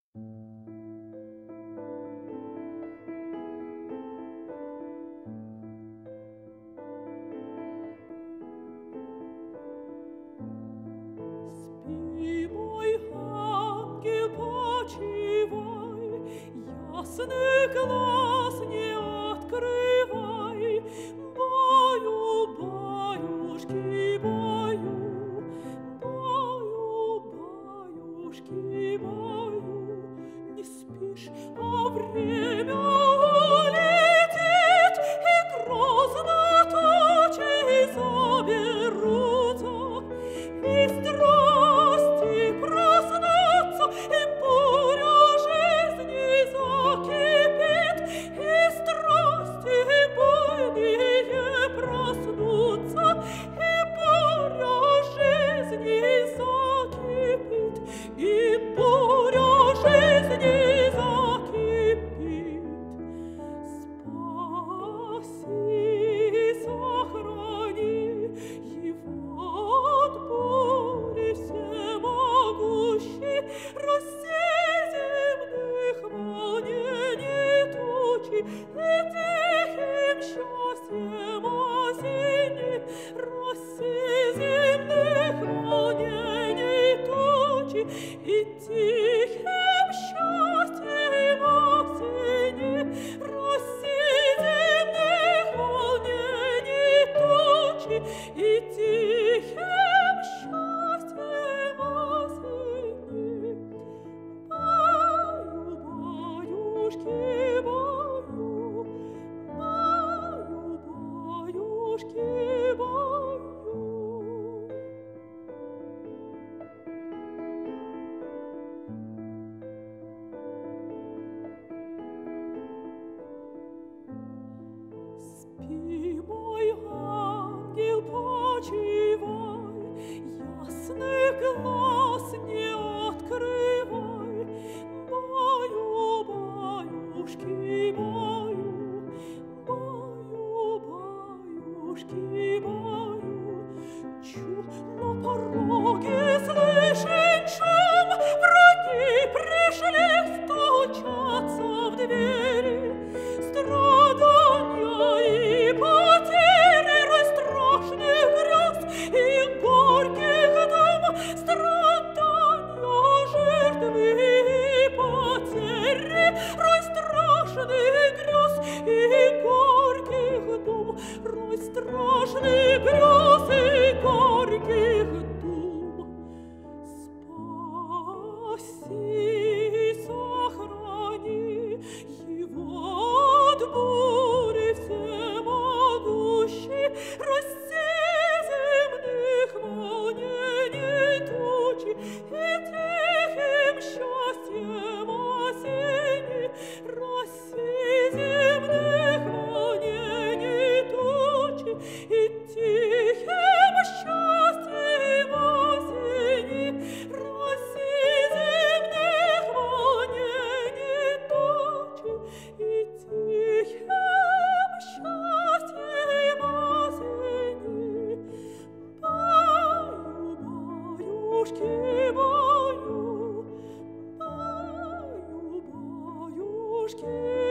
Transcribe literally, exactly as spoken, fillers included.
Спи, мой ангел, почивай, ясных глаз не открывай. Баю, баюшки, баю, баю, баюшки, баю. Не спишь, а время улетит, и грозно тучи заберутся, и страсти проснутся, и буря жизни закипит, и страсти буйные проснутся, и буря жизни закипит, и буря жизни закипит. Спаси, сохрани его от бури всемогущий, рассей земных волнений тучи, и тихим счастьем осени, рассей земных волнений тучи, и тихим счастьем осени, рассей земных волнений тучи, и тихим счастьем осени. Баю, баюшки, баю, баю, баюшки, баю. Спи, мой ангел, почивай, ясных глаз не открывай. Баю, баюшки, баю, баю, баюшки, баю. Чу, на пороге слышен шум, враги пришли, стучатся в двери. Страдания и потери, рой страшных грез и горьких дум, страдания, жертвы и потери, рой страшных грез и горьких дум, рой страшных грез и горьких дум. Спаси, сохрани его от бури всемогущий, рассей земных волнений тучи, и тихим счастьем осени, рассей земных волнений тучи, и тихим счастьем осени, рассей земных волнений тучи, и тихим счастьем осени. Баю, баюшки, баю, баю, баюшки,